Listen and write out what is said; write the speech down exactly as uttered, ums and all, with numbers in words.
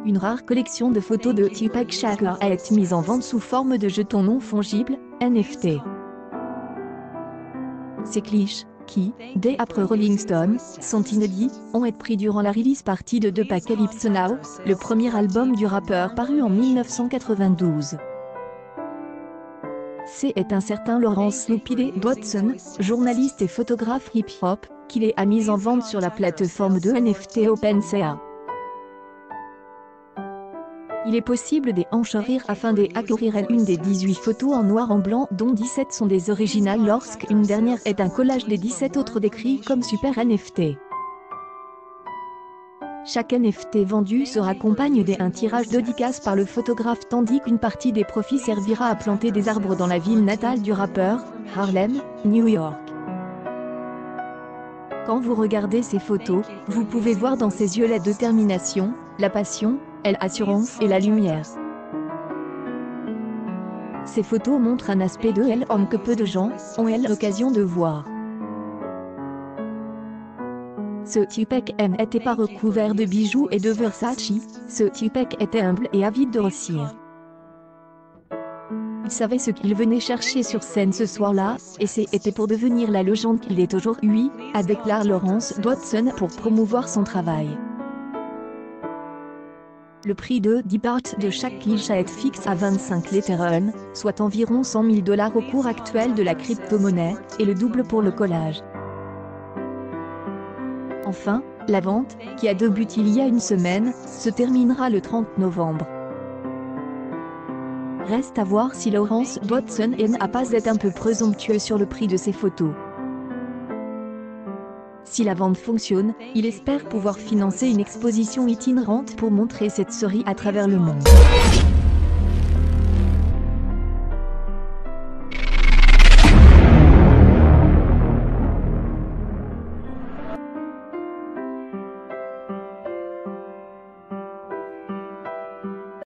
Une rare collection de photos de Tupac Shakur a été mise en vente sous forme de jetons non fongibles, N F T. Ces clichés, qui, dès après Rolling Stone, sont inédits, ont été pris durant la release party de The Apocalypse Now, le premier album du rappeur paru en mille neuf cent quatre-vingt-douze. C est un certain Lawrence Snoopy D. Dodson, journaliste et photographe hip-hop, qui les a mis en vente sur la plateforme de N F T OpenSea. Il est possible d'enchérir afin d'acquérir une des dix-huit photos en noir en blanc dont dix-sept sont des originales lorsqu'une dernière est un collage des dix-sept autres décrits comme super N F T. Chaque N F T vendu se raccompagne d'un tirage dédicace par le photographe tandis qu'une partie des profits servira à planter des arbres dans la ville natale du rappeur, Harlem, New York. Quand vous regardez ces photos, vous pouvez voir dans ses yeux la détermination, la passion, l'assurance et la lumière. Ces photos montrent un aspect de l'homme que peu de gens ont l'occasion de voir. Ce Tupac n'était pas recouvert de bijoux et de Versace, ce Tupac était humble et avide de réussir. Il savait ce qu'il venait chercher sur scène ce soir-là, et c'était pour devenir la légende qu'il est aujourd'hui, a déclaré Lawrence Dodson pour promouvoir son travail. Le prix de départ de chaque cliché est fixe à vingt-cinq Ethereum, soit environ cent mille dollars au cours actuel de la crypto-monnaie, et le double pour le collage. Enfin, la vente, qui a débuté il y a une semaine, se terminera le trente novembre. Reste à voir si Lawrence Dodson n'a pas été un peu présomptueux sur le prix de ses photos. Si la vente fonctionne, il espère pouvoir financer une exposition itinérante pour montrer cette série à travers le monde.